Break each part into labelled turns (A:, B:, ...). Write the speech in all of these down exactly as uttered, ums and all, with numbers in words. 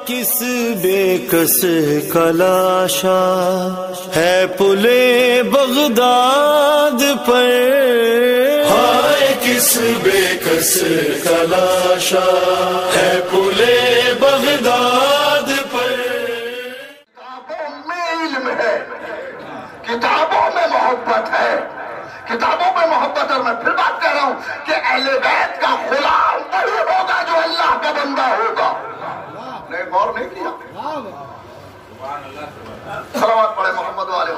A: کس بے کس کا لاشا ہے پلے بغداد پر، ہائے کس بے کس کا لاشا ہے پلے بغداد پر۔
B: کتابوں میں علم ہے، کتابوں میں محبت ہے، کتابوں میں محبت ہے۔ میں پھر بات کہہ رہا ہوں کہ اہل بیت کا غلام وہی ہوگا جو اللہ کا بندہ ہوگا۔ نے غور نہیں کیا؟ صلوات پڑھے محمد والے۔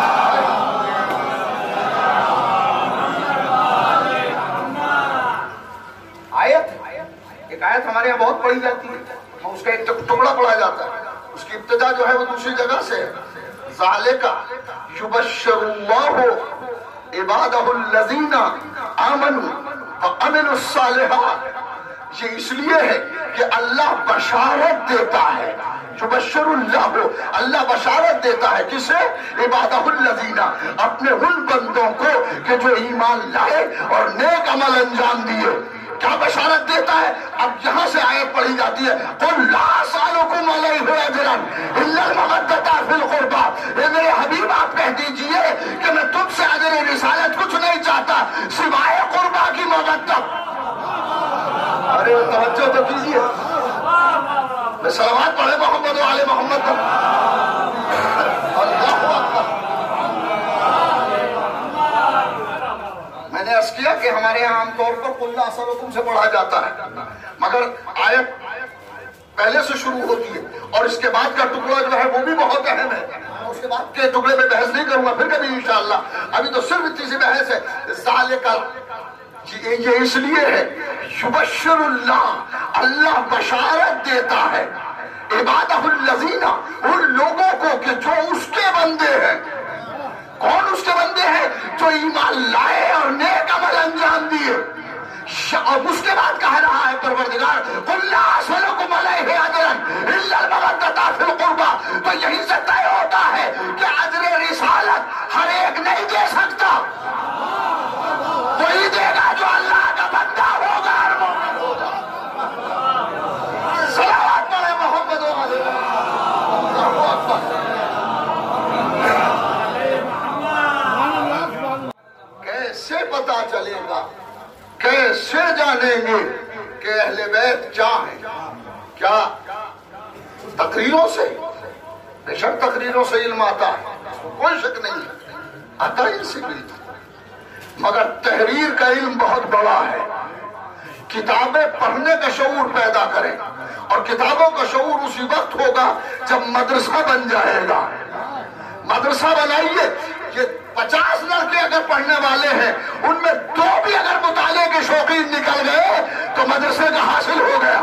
B: آیت ایک آیت ہمارے یہاں بہت پڑھی جاتی ہے، اس کا ایک ٹکڑا پڑھا جاتا ہے، اس کی ابتدا جو ہے وہ دوسری جگہ سے ہے۔ ذالک یبشر اللہ عبادہ الذین آمنوا وعملوا الصالحات، یہ اس لیے ہے کہ اللہ بشارت دیتا ہے، یبشر اللہ، اللہ بشارت دیتا ہے کسے؟ عبادہ الذین، اپنے ان بندوں کو کہ جو ایمان لائے اور نیک عمل انجام دیے۔ کیا بشارت دیتا ہے؟ اب یہاں سے آیت پڑھی جاتی ہے، قُلْ لَا أَسْأَلُكُمْ عَلَيْهِ أَجْرًا إِلَّا الْمَوَدَّةَ فِي الْقُرْبَى، اے میرے حبیب آپ کہہ دیجئے کہ میں تجھ سے اجر رسالت کچھ نہیں چاہتا سوائے قربا کی مودت۔ ارے توجہ تو کیجئے، میں صلوات پڑھے محمد و آل محمد پر۔ اللہ اکبر۔ میں نے عرض کیا کہ ہمارے یہاں عام طور پر قُلْ لَا أَسْأَلُكُمْ سے پڑھا جاتا ہے، مگر آیت پہلے سے شروع ہوتی ہے اور اس کے بعد کا ٹکڑا جو ہے وہ بھی بہت اہم ہے۔ اس کے بعد کے ٹکڑے میں بحث نہیں کروں گا، پھر کبھی انشاءاللہ، ابھی تو صرف اتنی سی بحث ہے۔ ذالک، یہ اس لیے ہے، یبشر اللہ، اللہ بشارت دیتا ہے عبادہ الذین، ان لوگوں کو کہ جو اس کے بندے ہیں۔ کون اس کے بندے ہیں؟ جو ایمان لائے اور نیک عمل انجام دیے۔ اب اس کے بعد کہہ رہا ہے پروردگار قُلْ لَا أَسْأَلُكُمْ عَلَيْهِ أَجْرًا إِلَّا الْمَوَدَّةَ فِي الْقُرْبَى، تو یہی سے طے ہوتا ہے کہ اجر رسالت ہر ایک نہیں دے سکتا، وہی دے گا جو اللہ کا بندہ ہوگا اور مومن ہوگا۔ صلوات پڑھے محمد و آل محمد۔ کیسے پتا چلے گا، کیسے جانیں گے کہ اہل بیت کیا ہیں؟ کیا تقریروں سے؟ بے شک تقریروں سے علم آتا ہے، کوئی شک نہیں ہے، آتا ہی سے ملتا، مگر تحریر کا علم بہت بڑا ہے۔ کتابیں پڑھنے کا شعور پیدا کریں، اور کتابوں کا شعور اسی وقت ہوگا جب مدرسہ بن جائے گا۔ مدرسہ بنائیے، یہ پچاس لڑکے اگر پڑھنے والے ہیں، ان میں دو بھی اگر مطالعے کے شوقین نکل گئے تو مدرسے کا حاصل ہو گیا،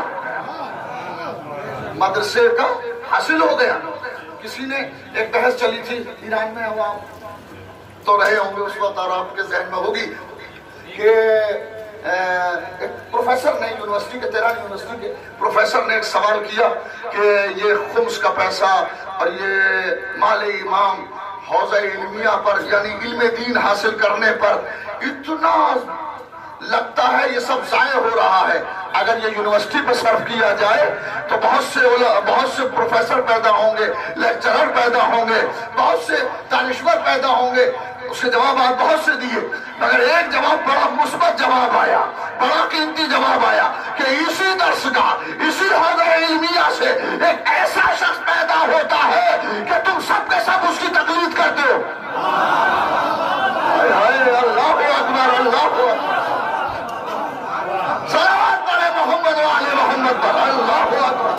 B: مدرسے کا حاصل ہو گیا۔ کسی نے ایک بحث چلی تھی ایران میں، ہوا تو رہے ہوں گے اس وقت اور آپ کے ذہن میں ہوگی کہ ایک پروفیسر نے یونیورسٹی کے تیرہ یونیورسٹی کے پروفیسر نے ایک سوال کیا کہ یہ خمس کا پیسہ اور یہ مال امام حوزہ علمیہ پر یعنی علم دین حاصل کرنے پر اتنا لگتا ہے یہ سب ضائع ہو رہا ہے، اگر یہ یونیورسٹی پہ صرف کیا جائے تو بہت سے بہت سے پروفیسر پیدا ہوں گے، لیکچرر پیدا ہوں گے، بہت سے دانشور پیدا ہوں گے۔ اس کے جوابات بہت سے دیے، مگر ایک جواب بڑا مثبت جواب آیا، بڑا قیمتی جواب آیا کہ اسی درس کا، اسی حوزہ علمیہ سے ایک ایسا شخص پیدا ہوتا ہے کہ تم سب کے سب اس کی تقلید کرتے ہو۔ اللہ اکبر، اللہ اکبر۔ صلوات پڑھے محمد و آل محمد پر۔ اللہ اکبر۔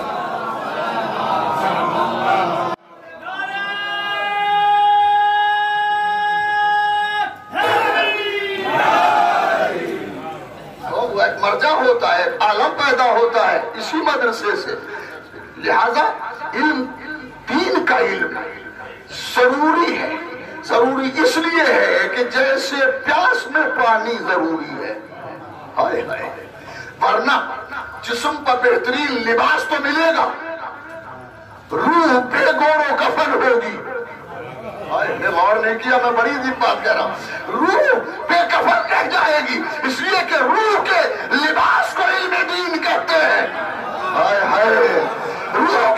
B: ایک مرجع ہوتا ہے، عالم پیدا ہوتا ہے اسی مدرسے سے۔ لہذا علم، دین کا علم ضروری ہے، ضروری اس لیے ہے کہ جیسے پیاس میں پانی ضروری ہے، ہائے ہائے، ورنہ جسم پر بہترین لباس تو ملے گا، روح بے گوڑ و کفن ہوگی۔ میں غور نہیں کیا، میں بڑی عجیب بات کہہ رہا ہوں، روح بے کفن رہ جائے گی، اس لیے کہ روح کے لباس کو علم دین کہتے ہیں۔ ہائے ہائے، روح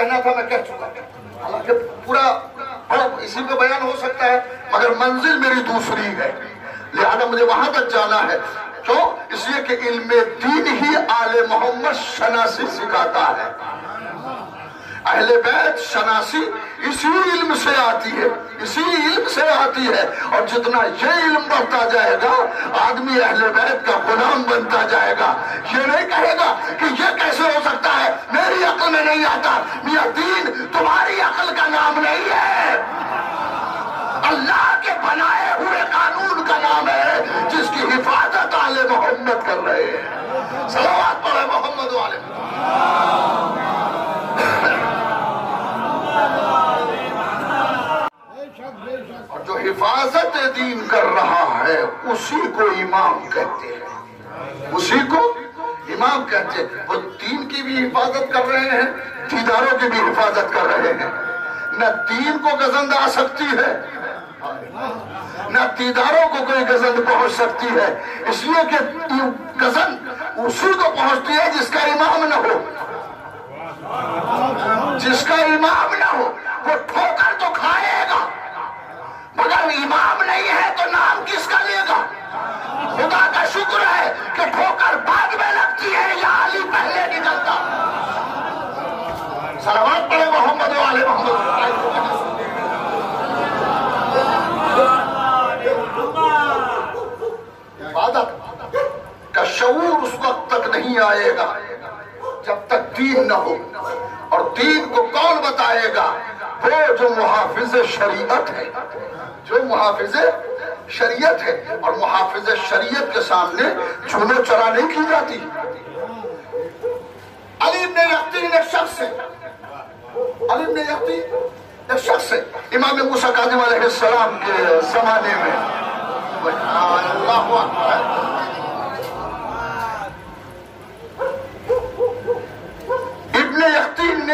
B: کہنا تھا میں کہہ چکا، حالانکہ پورا اسی پہ بیان ہو سکتا ہے، مگر منزل میری دوسری ہے، لہذا مجھے وہاں تک جانا ہے۔ کیوں؟ اس لیے کہ علم دین ہی آل محمد شناسی سکھاتا ہے۔ اہل بیت شناسی اسی علم سے آتی ہے، اسی علم سے آتی ہے، اور جتنا یہ علم بڑھتا جائے گا آدمی اہل بیت کا غلام بنتا جائے گا۔ یہ نہیں کہے گا کہ یہ کیسے ہو سکتا ہے، میری عقل میں نہیں آتا۔ میاں دین تمہاری عقل کا نام نہیں ہے، اللہ کے بنائے ہوئے قانون کا نام ہے، جس کی حفاظت آل محمد کر رہے ہیں۔ صلوات پڑھے محمد والے۔ اور جو حفاظت دین کر رہا ہے اسی کو امام کہتے ہیں، اسی کو امام کہتے ہیں۔ وہ دین کی بھی حفاظت کر رہے ہیں، دیداروں کی بھی حفاظت کر رہے ہیں۔ نہ دین کو گزند آ سکتی ہے، نہ دیداروں کو کوئی گزند پہنچ سکتی ہے، اس لیے کہ گزند اسی کو پہنچتی ہے جس کا امام نہ ہو، جس کا امام نہ ہو۔ وہ ٹھوکر تو کھائے گا مگر امام نہیں ہے تو نام کس کا لے گا؟ خدا کا شکر ہے کہ ٹھوکر بعد میں لگتی ہے یا علی پہلے نکلتا۔ صلوات پڑھے محمد والے محمد۔ عبادت کا شعور اس وقت تک نہیں آئے گا جب تک دین نہ ہو، اور دین کو کون بتائے گا؟ وہ جو محافظ شریعت ہے، جو محافظ شریعت ہے، اور محافظ شریعت کے سامنے چونو چرا نہیں کی جاتی۔ علی بن یقطین ایک شخص ہے، علی بن یقطین ایک شخص ہے امام موسیٰ کاظم علیہ السلام کے زمانے میں۔ اللہ اکبر۔ ابن یقطین نے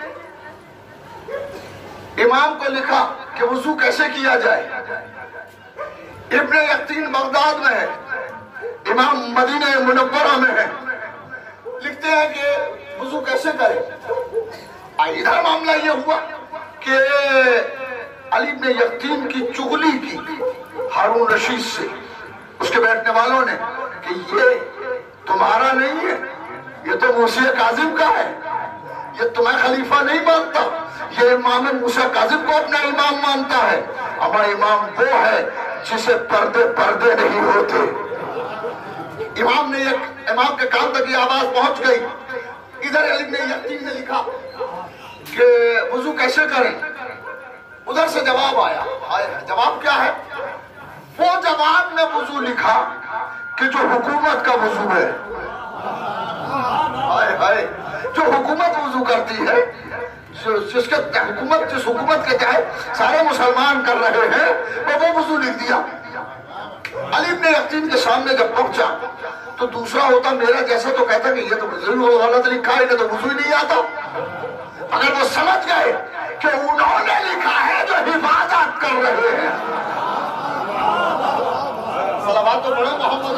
B: امام کو لکھا کہ وضو کیسے کیا جائے۔ ابن یقطین بغداد میں ہے، امام مدینہ منورہ میں ہے، لکھتے ہیں کہ وضو کیسے کرے۔ ادھر معاملہ یہ ہوا کہ علی بن یقطین کی چغلی کی ہارون رشید سے، اس کے بیٹھنے والوں نے، کہ یہ تمہارا نہیں ہے، یہ تو موسیٰ کاظم کا ہے، یہ تمہیں خلیفہ نہیں مانتا، یہ امام موسیٰ کاظم کو اپنا امام مانتا ہے۔ ہمارا امام وہ ہے جسے پردے پردے نہیں ہوتے۔ امام نے ایک امام کے کان تک یہ آواز پہنچ گئی۔ ادھر علی بن یقطین نے لکھا کہ وضو کیسے کریں، ادھر سے جواب آیا۔ جواب کیا ہے؟ وہ جواب میں وضو لکھا کہ جو حکومت کا وضو ہے، ہائے ہائے، جو حکومت وضو کرتی ہے، جس کے حکومت جس حکومت کے تحت سارے مسلمان کر رہے ہیں، وہ وہ وضو لکھ دیا۔ علی بن یقطین کے سامنے جب پہنچا تو دوسرا ہوتا میرا جیسا تو کہتا کہ یہ تو ضرور غلط لکھا ہے، تو وضو ہی نہیں آتا۔ اگر وہ سمجھ گئے کہ انہوں نے لکھا ہے جو حفاظت کر رہے ہیں، صلوات تو پڑھو محمد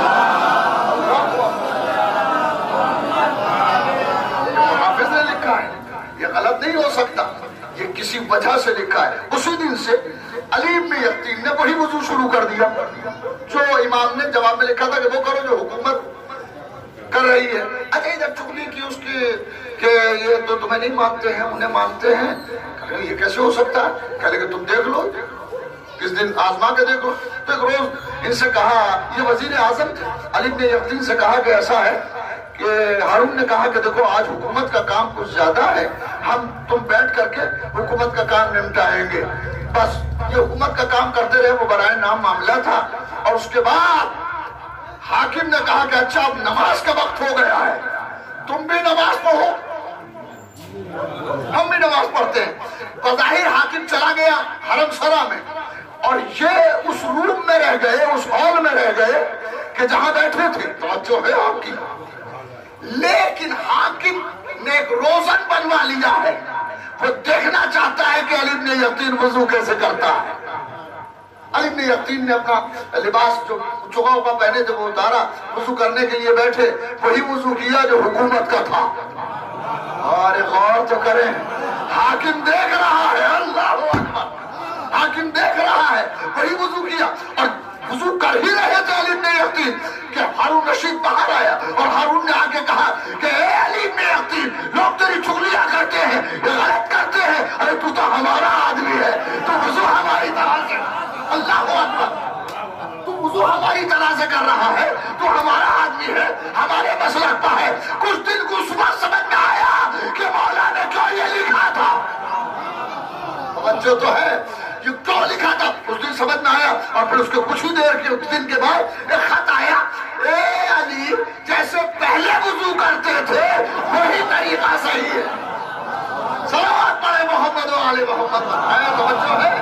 B: حافظ نے لکھا ہے، یہ غلط نہیں ہو سکتا، یہ کسی وجہ سے لکھا ہے۔ اسی دن سے علی بن یقطین نے وہی وضو شروع کر دیا جو امام نے جواب میں لکھا تھا کہ وہ کرو جو حکومت کر رہی ہے۔ اچھا جب چغلی کی اس کی کہ یہ تو تمہیں نہیں مانتے ہیں، انہیں مانتے ہیں، کہ یہ کیسے ہو سکتا ہے؟ کہہ لے کہ تم دیکھ لو، کس دن آزما کے دیکھو۔ تو ایک روز ان سے کہا، یہ وزیر اعظم علی بن یقطین سے کہا کہ ایسا ہے کہ ہارون نے کہا کہ دیکھو آج حکومت کا کام کچھ زیادہ ہے، ہم تم بیٹھ کر کے حکومت کا کام نمٹائیں گے۔ بس یہ حکومت کا کام کرتے رہے، وہ برائے نام معاملہ تھا۔ اور اس کے بعد حاکم نے کہا کہ اچھا اب نماز کا وقت ہو گیا ہے، تم بھی نماز پڑھو، ہم بھی نماز پڑھتے ہیں۔ بظاہر حاکم چلا گیا حرم سرا میں، اور یہ اس روم میں رہ گئے، اس ہال میں رہ گئے کہ جہاں بیٹھے تھے۔ توجہ ہے آپ کی؟ لیکن حاکم نے ایک روزن بنوا لیا ہے، وہ دیکھنا چاہتا ہے کہ علی بن یقطین وضو کیسے کرتا ہے۔ علی بن یقطین نے اپنا لباس جو چگا ہوگا پہنے جب وہ اتارا، وضو کرنے کے لیے بیٹھے، وہی وضو کیا جو حکومت کا تھا۔ اور غور تو کریں، حاکم دیکھ رہا ہے، اللہ اکبر، حاکم دیکھ رہا ہے، وہی وضو کیا اور وضو کر ہی رہے تھے علی بن یقطین کہ ہارون رشید باہر آیا اور ہارون نے آ کے کہا کہ اے علی بن یقطین، لوگ تیری چغلیاں کرتے ہیں، یہ غلط کرتے ہیں، ارے تو تو ہمارا آدمی ہے، تو وضو ہماری طرح سے، اللہ اکبر، تو وضو ہماری طرح سے کر رہا ہے، تو ہمارا آدمی ہے، ہمارے مسلک کا ہے۔ کچھ دن کو صبح سمجھ میں آیا کہ مولا نے کیوں یہ لکھا تھا، توجہ تو ہے، یہ کیوں لکھا تھا، اس دن سمجھ میں آیا۔ اور پھر اس کے کچھ ہی دیر کے دن کے بعد ایک خط آیا، اے علی جیسے پہلے وضو کرتے تھے وہی طریقہ صحیح ہے، صلوات پڑھے محمد و آل محمد، آیا توجہ ہے۔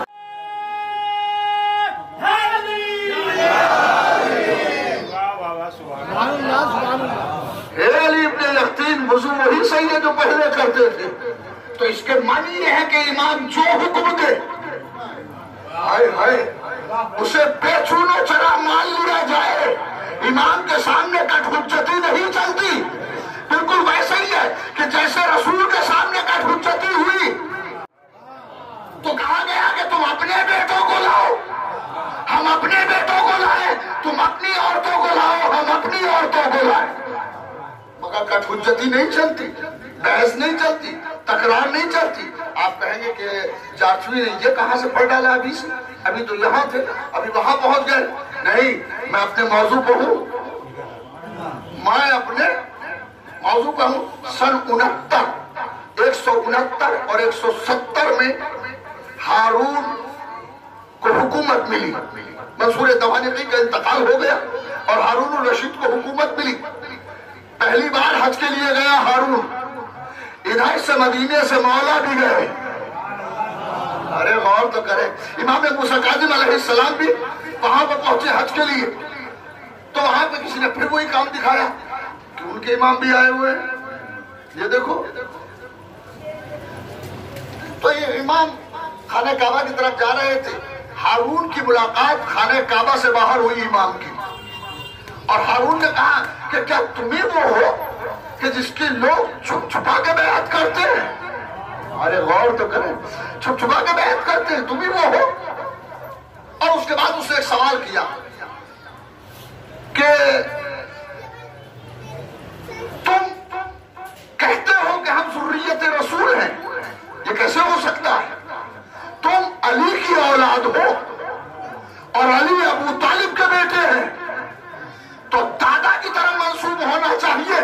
B: اے علی ابن یقطین، وضو وہی صحیح ہے جو پہلے کرتے تھے، تو اس کے معنی یہ ہے کہ امام جو حکم دے، ہائے ہائے، اسے بے چونو چرا مان لیا جائے، امام کے سامنے کٹ حجتی نہیں چلتی۔ بالکل ویسا ہی ہے کہ جیسے رسول کے سامنے کٹ حجتی ہوئی تو کہا گیا کہ تم اپنے بیٹوں کو لاؤ، ہم اپنے بیٹوں کو لائیں، تم اپنی عورتوں کو لاؤ، ہم اپنی عورتوں کو لائیں، مگر کٹ حجتی نہیں چلتی، بحث نہیں چلتی، تکرار نہیں چلتی۔ آپ کہیں گے کہ جارچوی نے یہ کہاں سے پڑھ ڈالا، ابھی سے ابھی تو یہاں تھے، ابھی وہاں پہنچ گئے۔ نہیں، میں اپنے موضوع پہ ہوں، میں اپنے موضوع پہ ہوں۔ سن انہتر ایک سو انہتر اور ایک سو ستر میں ہارون کو حکومت ملی، منصور دوانقی کا انتقال ہو گیا اور ہارون الرشید کو حکومت ملی۔ پہلی بار حج کے لیے گیا ہارون، ادھر سے مدینے سے مولا بھی گئے، ارے غور تو کرے، امام موسیٰ کاظم علیہ السلام بھی وہاں پر پہنچے حج کے لیے، تو وہاں پہ کسی نے پھر وہی کام دکھایا کہ ان کے امام بھی آئے ہوئے ہیں، یہ دیکھو، تو یہ امام خانہ کعبہ کی طرف جا رہے تھے، ہارون کی ملاقات خانہ کعبہ سے باہر ہوئی امام کی، اور ہارون نے کہا کہ کیا تمہیں وہ ہو کہ جس کے لوگ چھپ چھپا کے بیعت کرتے ہیں، ارے غور تو کریں، چھپ چھپا کے بیعت کرتے ہیں، تمہیں وہ ہو؟ اور اس کے بعد اس نے ایک سوال کیا کہ تم کہتے ہو کہ ہم ذریت رسول ہیں، یہ کیسے ہو سکتا ہے؟ تم علی کی اولاد ہو اور علی ابو طالب کے بیٹے ہیں، تو دادا کی طرح منسوب ہونا چاہیے،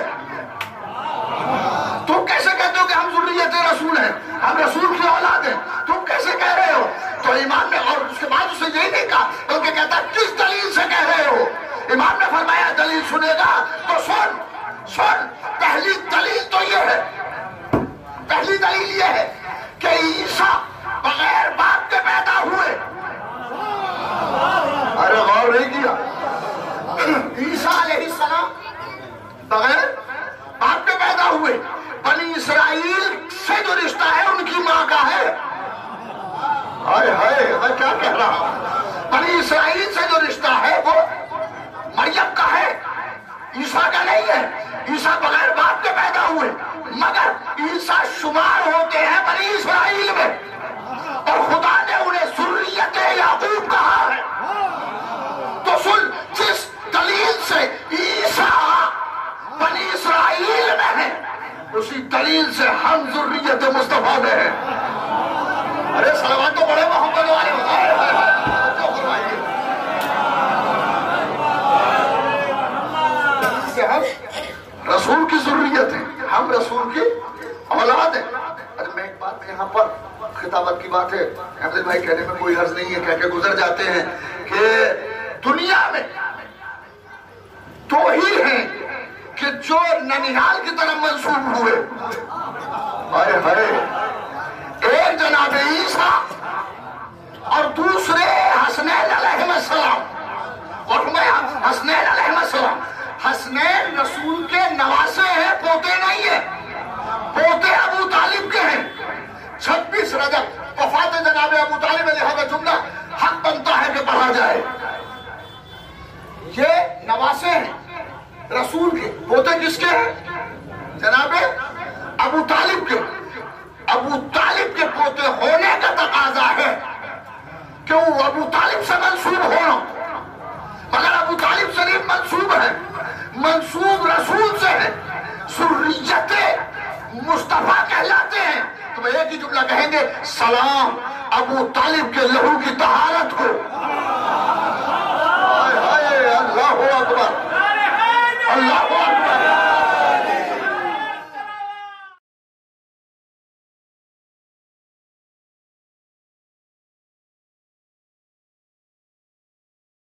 B: تم کیسے کہتے ہو کہ ہم ذریت رسول ہیں، ہم رسول کی اولاد ہیں، تم کیسے کہہ رہے ہو؟ تو امام نے، اور اس کے بعد اسے یہی نہیں کہا بلکہ کہتا کس دلیل سے کہہ رہے ہو؟ امام نے فرمایا دلیل سنے گا تو سن سن، پہلی دلیل تو یہ ہے، پہلی دلیل یہ ہے کہ عیسیٰ بغیر باپ کے پیدا ہوئے، ارے غور نہیں کیا، عیسیٰ علیہ السلام بغیر باپ کے پیدا ہوئے، بنی اسرائیل سے جو رشتہ ہے ان کی ماں کا ہے، ہائے ہائے میں کیا کہہ رہا ہوں، بنی اسرائیل سے جو رشتہ ہے وہ مریم کا ہے، عیسیٰ کا نہیں ہے، عیسیٰ بغیر باپ کے پیدا ہوئے، مگر عیسیٰ شمار ہوتے ہیں بنی اسرائیل میں، اور خدا نے انہیں ذریت یعقوب کہا ہے، تو سن، جس دلیل سے عیسیٰ بنی اسرائیل میں ہے اسی دلیل سے ہم ذریت مصطفیٰ میں ہیں، ارے صلوات تو بڑے محمد والے ہم رسول کی ذریت ہیں، ہم رسول کی اولاد ہیں۔ ارے میں ایک بات یہاں پر خطابت کی بات ہے، احمد بھائی کہنے میں کوئی حرج نہیں ہے، کہہ کے گزر جاتے ہیں کہ دنیا میں دو ہی ہیں کہ جو ننیال کی طرف منسوب ہوئے، ہائے ہائے، ایک جناب عیسیٰ اور دوسرے حسنین علیہ السلام، اور میں حسنین علیہ السلام، حسنین رسول کے نواسے ہیں، پوتے نہیں ہیں، پوتے ابو طالب کے ہیں۔ چھبیس رجب وفات جناب ابو طالب علیہ لہذا جملہ حق بنتا ہے کہ پڑھا جائے، یہ نواسے ہیں رسول کے، پوتے کس کے ہیں؟ جناب ابو طالب کے۔ ابو پوتے ہونے کا تقاضا ہے کہ وہ ابو طالب سے منسوب ہونا، مگر ابو طالب شریف منسوب ہے، منسوب رسول سے ہے، ذریت مصطفیٰ کہلاتے ہیں۔ تو ایک ہی جملہ کہیں گے، سلام ابو طالب کے لہو کی طہارت کو،